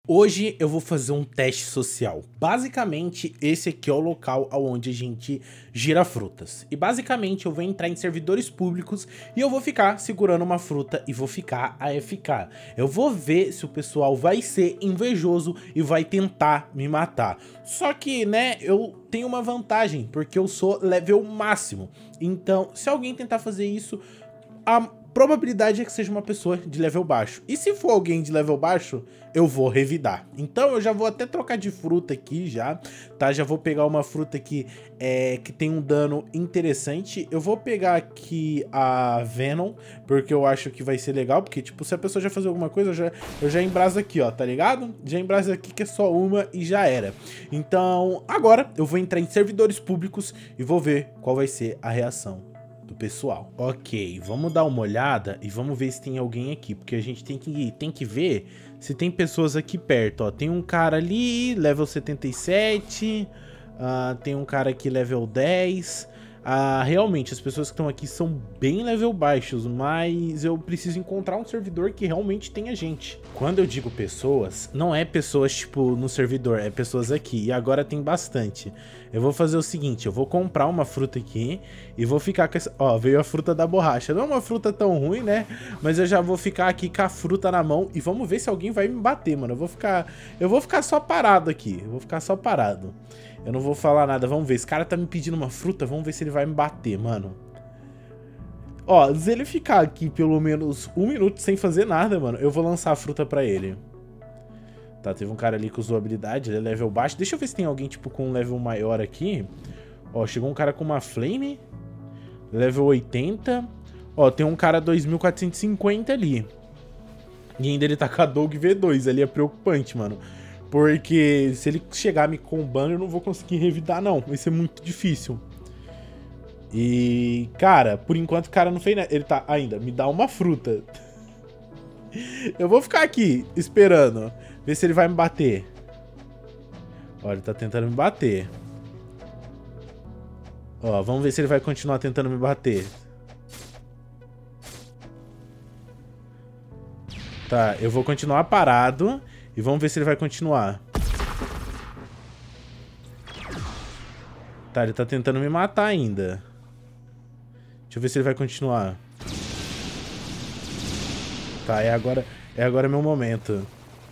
Hoje eu vou fazer um teste social. Basicamente, esse aqui é o local onde a gente gira frutas. E basicamente eu vou entrar em servidores públicos e eu vou ficar segurando uma fruta e vou ficar AFK. Eu vou ver se o pessoal vai ser invejoso e vai tentar me matar. Só que, né, eu tenho uma vantagem, porque eu sou level máximo. Então, se alguém tentar fazer isso, a probabilidade é que seja uma pessoa de level baixo. E se for alguém de level baixo, eu vou revidar. Então eu já vou até trocar de fruta aqui já, tá? Já vou pegar uma fruta aqui que tem um dano interessante. Eu vou pegar aqui a Venom, porque eu acho que vai ser legal. Porque, tipo, se a pessoa já fazer alguma coisa, eu já embraso aqui, ó, tá ligado? Já embraso aqui que é só uma e já era. Então, agora eu vou entrar em servidores públicos e vou ver qual vai ser a reação do pessoal. Ok, vamos dar uma olhada e vamos ver se tem alguém aqui, porque a gente tem que ver se tem pessoas aqui perto, ó. Tem um cara ali, level 77, tem um cara aqui, level 10. Realmente, as pessoas que estão aqui são bem level baixos, mas eu preciso encontrar um servidor que realmente tenha gente. Quando eu digo pessoas, não é pessoas, tipo, no servidor, é pessoas aqui, e agora tem bastante. Eu vou fazer o seguinte, eu vou comprar uma fruta aqui e vou ficar com essa... Ó, veio a fruta da borracha. Não é uma fruta tão ruim, né? Mas eu já vou ficar aqui com a fruta na mão e vamos ver se alguém vai me bater, mano. Eu vou ficar só parado aqui, eu vou ficar só parado. Eu não vou falar nada, vamos ver. Esse cara tá me pedindo uma fruta, vamos ver se ele vai me bater, mano. Ó, se ele ficar aqui pelo menos 1 minuto sem fazer nada, mano, eu vou lançar a fruta pra ele. Tá, teve um cara ali que usou habilidade, ele é level baixo. Deixa eu ver se tem alguém, tipo, com um level maior aqui. Ó, chegou um cara com uma flame. Level 80. Ó, tem um cara 2450 ali. E ainda ele tá com a Dog V2, ali é preocupante, mano. Porque se ele chegar me combando, eu não vou conseguir revidar, não. Vai ser muito difícil. E, cara, por enquanto o cara não fez nada. Ele tá ainda, me dá uma fruta. Eu vou ficar aqui, esperando. Ver se ele vai me bater. Ó, ele tá tentando me bater. Ó, vamos ver se ele vai continuar tentando me bater. Tá, eu vou continuar parado. E vamos ver se ele vai continuar. Tá, ele tá tentando me matar ainda. Deixa eu ver se ele vai continuar. Tá, é agora meu momento.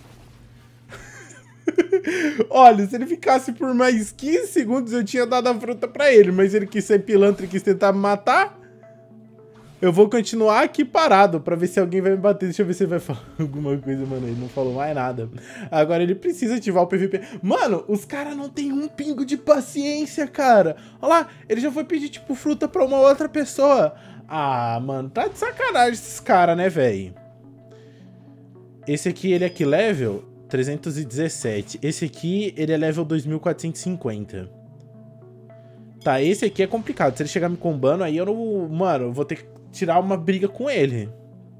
Olha, se ele ficasse por mais 15 segundos eu tinha dado a fruta pra ele. Mas ele quis ser pilantra e quis tentar me matar. Eu vou continuar aqui parado pra ver se alguém vai me bater. Deixa eu ver se ele vai falar alguma coisa, mano. Ele não falou mais nada. Agora ele precisa ativar o PVP. Mano, os caras não tem um pingo de paciência, cara. Olha lá, ele já foi pedir, tipo, fruta pra uma outra pessoa. Ah, mano, tá de sacanagem esses caras, né, velho? Esse aqui, ele é que level? 317. Esse aqui, ele é level 2450. Tá, esse aqui é complicado. Se ele chegar me combando, aí eu não... Mano, eu vou ter que tirar uma briga com ele.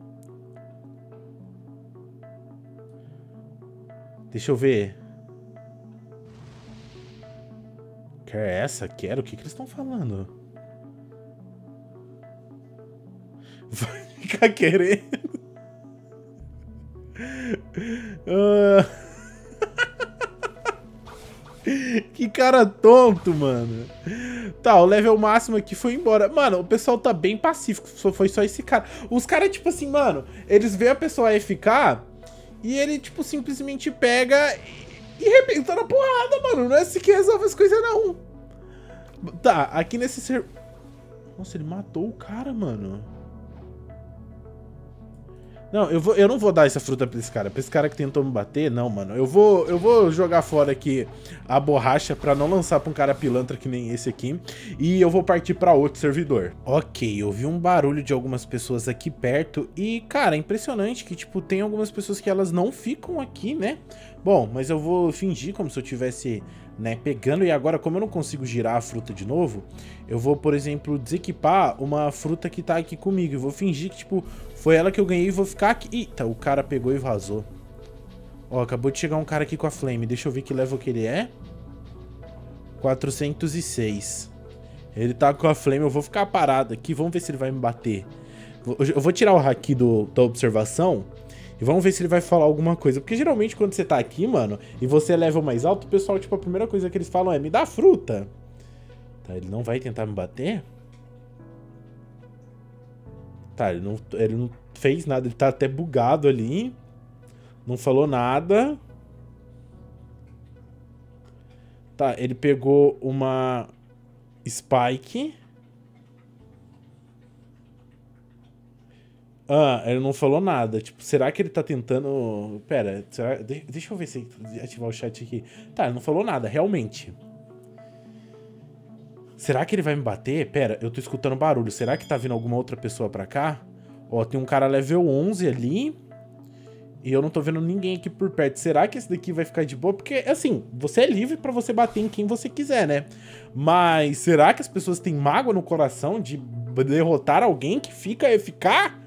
Deixa eu ver. Quer essa? Quero? O que eles estão falando? Vai ficar querendo. Que cara tonto, mano. Tá, o level máximo aqui foi embora. Mano, o pessoal tá bem pacífico. Foi só esse cara. Os caras, tipo assim, mano, eles veem a pessoa AFK e ele, tipo, simplesmente pega e arrebenta na porrada, mano. Não é assim que resolve as coisas, não. Tá, aqui nesse ser... Nossa, ele matou o cara, mano. Não, eu não vou dar essa fruta pra esse cara que tentou me bater, não, mano. Eu vou jogar fora aqui a borracha pra não lançar pra um cara pilantra que nem esse aqui. E eu vou partir pra outro servidor. Ok, eu vi um barulho de algumas pessoas aqui perto. E, cara, é impressionante que, tipo, tem algumas pessoas que elas não ficam aqui, né? Bom, mas eu vou fingir como se eu tivesse, né, pegando. E agora, como eu não consigo girar a fruta de novo, eu vou, por exemplo, desequipar uma fruta que tá aqui comigo. Eu vou fingir que, tipo, foi ela que eu ganhei e vou ficar aqui. Eita, o cara pegou e vazou. Ó, acabou de chegar um cara aqui com a flame. Deixa eu ver que level que ele é. 406. Ele tá com a flame. Eu vou ficar parado aqui. Vamos ver se ele vai me bater. Eu vou tirar o haki da observação E vamos ver se ele vai falar alguma coisa. Porque geralmente quando você tá aqui, mano, e você é level mais alto, o pessoal, tipo, a primeira coisa que eles falam é: me dá fruta. Tá, ele não vai tentar me bater? Tá, ele não fez nada. Ele tá até bugado ali. Não falou nada. Tá, ele pegou uma Spike. Ah, ele não falou nada. Tipo, será que ele tá tentando... Pera, deixa eu ver se ativar o chat aqui. Tá, ele não falou nada, realmente. Será que ele vai me bater? Pera, eu tô escutando barulho. Será que tá vindo alguma outra pessoa pra cá? Ó, tem um cara level 11 ali. E eu não tô vendo ninguém aqui por perto. Será que esse daqui vai ficar de boa? Porque, assim, você é livre pra você bater em quem você quiser, né? Mas será que as pessoas têm mágoa no coração de derrotar alguém que fica eficaz?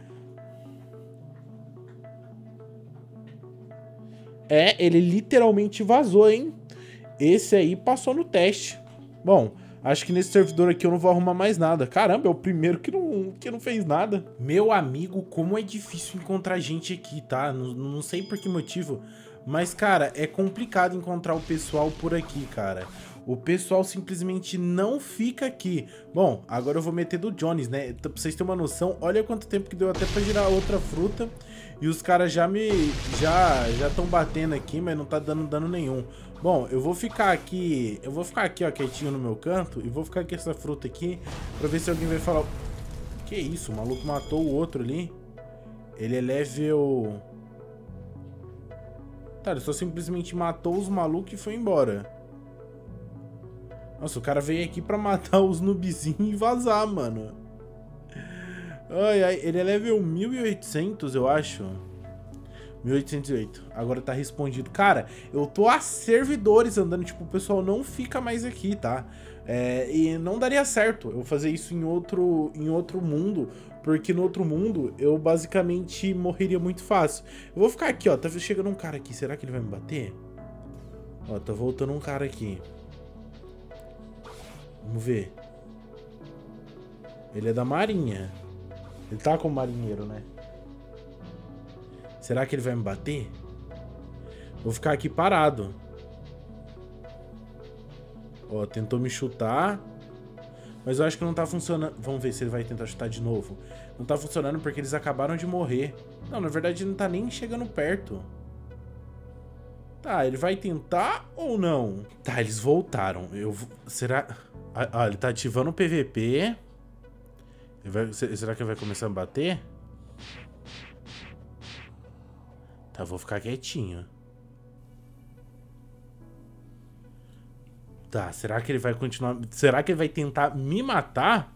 É, ele literalmente vazou, hein? Esse aí passou no teste. Bom, acho que nesse servidor aqui eu não vou arrumar mais nada. Caramba, é o primeiro que não fez nada. Meu amigo, como é difícil encontrar gente aqui, tá? Não sei por que motivo, mas, cara, é complicado encontrar o pessoal por aqui, cara. O pessoal simplesmente não fica aqui. Bom, agora eu vou meter do Jones, né? Pra vocês terem uma noção, olha quanto tempo que deu até pra girar outra fruta. E os caras já estão batendo aqui, mas não tá dando dano nenhum. Bom, eu vou ficar aqui, ó, quietinho no meu canto. E vou ficar com essa fruta aqui, pra ver se alguém vai falar... Que isso, o maluco matou o outro ali. Ele é level... Tá, ele só simplesmente matou os malucos e foi embora. Nossa, o cara veio aqui pra matar os noobzinhos e vazar, mano. Ai, ai, ele é level 1800, eu acho. 1808. Agora tá respondido. Cara, eu tô a servidores andando, tipo, o pessoal não fica mais aqui, tá? E não daria certo eu fazer isso em outro mundo, porque no outro mundo eu basicamente morreria muito fácil. Eu vou ficar aqui, ó, tá chegando um cara aqui, será que ele vai me bater? Ó, tá voltando um cara aqui. Vamos ver. Ele é da marinha. Ele tá como marinheiro, né? Será que ele vai me bater? Vou ficar aqui parado. Ó, tentou me chutar. Mas eu acho que não tá funcionando. Vamos ver se ele vai tentar chutar de novo. Não tá funcionando porque eles acabaram de morrer. Não, na verdade ele não tá nem chegando perto. Tá, ele vai tentar ou não? Tá, eles voltaram. Será... Ah, ele tá ativando o PVP. Será que ele vai começar a bater? Tá, vou ficar quietinho. Tá, será que ele vai continuar... Será que ele vai tentar me matar?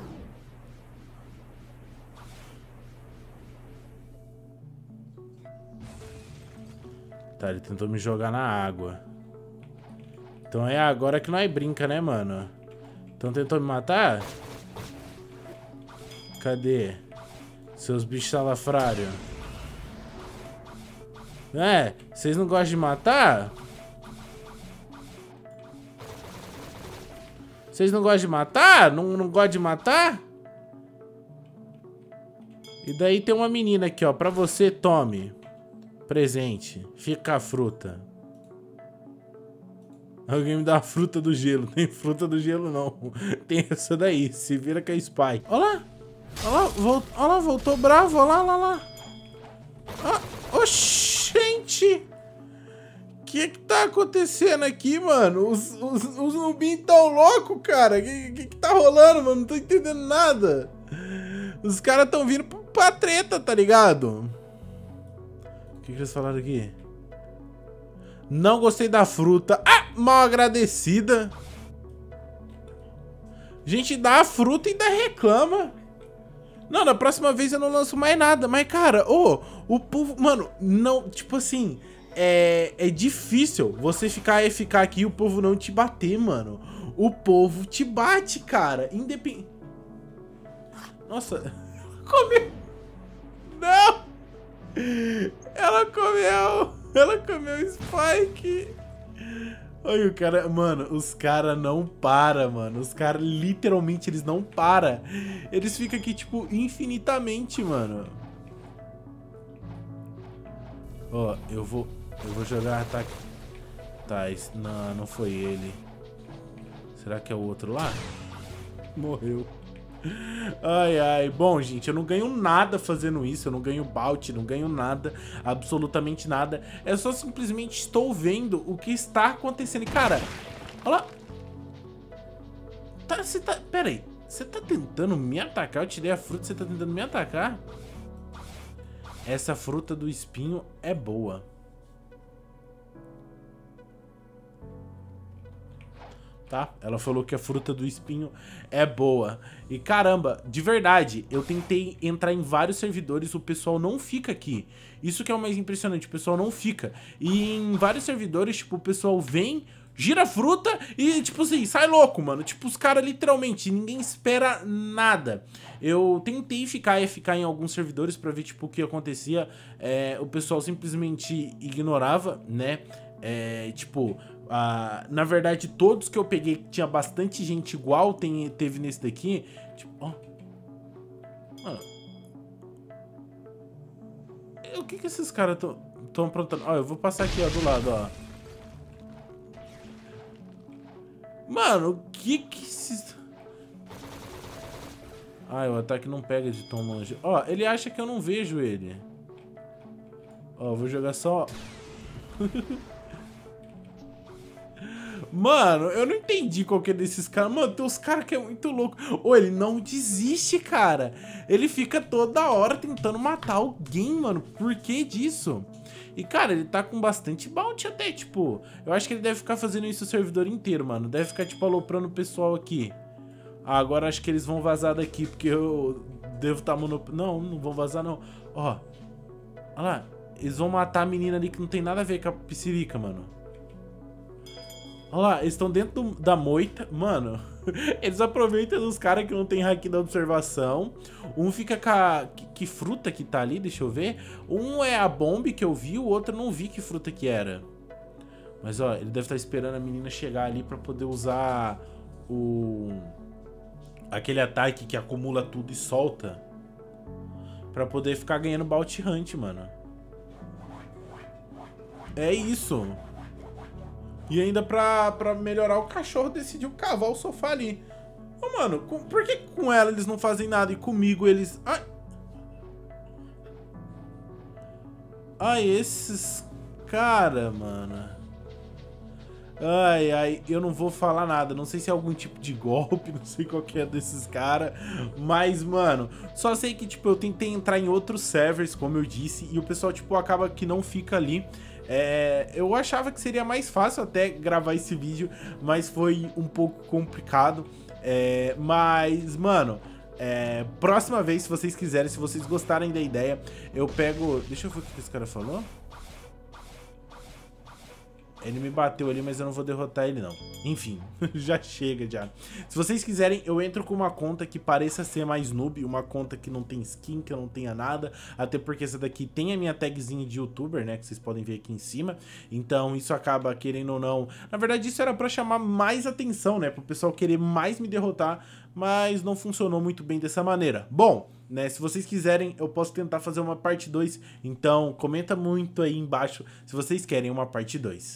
Tá, ele tentou me jogar na água. Então é agora que nós brinca, né, mano? Então tentou me matar? Cadê? Seus bichos salafrários. Vocês não gostam de matar? Vocês não gostam de matar? Não gostam de matar? E daí tem uma menina aqui, ó. Pra você, tome. Presente. Fica a fruta. Alguém me dá a fruta do gelo. Tem fruta do gelo, não. Tem essa daí. Se vira com a Spike. Olha lá. Olha lá, voltou bravo. Olha lá. Oxente. O que tá acontecendo aqui, mano? Os noobinhos tão loucos, cara. O que tá rolando, mano? Não tô entendendo nada. Os caras tão vindo pra treta, tá ligado? O que eles falaram aqui? Não gostei da fruta. Ah, mal agradecida. Gente, dá a fruta e ainda reclama. Não, na próxima vez eu não lanço mais nada. Mas, cara, o povo... Mano, não... Tipo assim... É difícil você ficar aqui e o povo não te bater, mano. O povo te bate, cara. Independente... Nossa. Comeu. Não. Ela comeu Spike. Olha o cara, mano, os caras não param, mano. Os caras, literalmente, eles não param. Eles ficam aqui, tipo, infinitamente, mano. Ó, eu vou jogar ataque. Tá, não, não foi ele. Será que é o outro lá? Morreu. Ai, ai. Bom, gente, eu não ganho nada fazendo isso. Eu não ganho bounty, não ganho nada. Absolutamente nada. Eu só simplesmente estou vendo o que está acontecendo. E, cara, olha lá. Pera aí. Você tá tentando me atacar? Eu tirei a fruta, você tá tentando me atacar? Essa fruta do espinho é boa. Tá? Ela falou que a fruta do espinho é boa. E caramba, de verdade, eu tentei entrar em vários servidores, o pessoal não fica aqui. Isso que é o mais impressionante, o pessoal não fica. E em vários servidores, tipo, o pessoal vem, gira a fruta e, tipo assim, sai louco, mano. Tipo, os caras literalmente, ninguém espera nada. Eu tentei ficar em alguns servidores pra ver, tipo, o que acontecia. O pessoal simplesmente ignorava, né? Tipo... na verdade, todos que eu peguei, tinha bastante gente igual teve nesse daqui. Tipo, ó. Mano. O que esses caras estão aprontando? Ó, eu vou passar aqui, ó, do lado, ó. Mano, o que esses... Ai, o ataque não pega de tão longe. Ó, ele acha que eu não vejo ele. Ó, vou jogar só... Mano, eu não entendi qual que é desses caras. Mano, tem uns caras que é muito louco. Ô, ele não desiste, cara. Ele fica toda hora tentando matar alguém, mano. Por que disso? E, cara, ele tá com bastante bounty até, tipo... Eu acho que ele deve ficar fazendo isso o servidor inteiro, mano. Deve ficar, tipo, aloprando o pessoal aqui. Ah, agora acho que eles vão vazar daqui, porque eu devo estar não vão vazar, não. Ó. Olha lá. Eles vão matar a menina ali que não tem nada a ver com a piscirica, mano. Olha lá, eles estão dentro da moita. Mano, eles aproveitam dos caras que não tem haki da observação. Um fica com a... Que fruta que tá ali? Deixa eu ver. Um é a bomba que eu vi, o outro eu não vi que fruta que era. Mas, ó, ele deve estar esperando a menina chegar ali pra poder usar aquele ataque que acumula tudo e solta. Pra poder ficar ganhando bounty hunt, mano. É isso. E ainda pra melhorar o cachorro decidiu cavar o sofá ali. Ô, mano, por que com ela eles não fazem nada e comigo eles... Ai, ai, esses cara, mano. Ai, ai, eu não vou falar nada. Não sei se é algum tipo de golpe, não sei qual que é desses caras. Mas, mano, só sei que, tipo, eu tentei entrar em outros servers, como eu disse, e o pessoal, tipo, acaba que não fica ali. Eu achava que seria mais fácil até gravar esse vídeo, mas foi um pouco complicado. Mas, mano, próxima vez, se vocês quiserem, se vocês gostarem da ideia, eu pego... Deixa eu ver o que esse cara falou. Ele me bateu ali, mas eu não vou derrotar ele, não. Enfim, já chega, já. Se vocês quiserem, eu entro com uma conta que pareça ser mais noob, uma conta que não tem skin, que não tenha nada, até porque essa daqui tem a minha tagzinha de youtuber, né, que vocês podem ver aqui em cima. Então isso acaba, querendo ou não... Na verdade, isso era pra chamar mais atenção, né, pro pessoal querer mais me derrotar, mas não funcionou muito bem dessa maneira. Bom... Né, se vocês quiserem, eu posso tentar fazer uma parte 2. Então, comenta muito aí embaixo se vocês querem uma parte 2.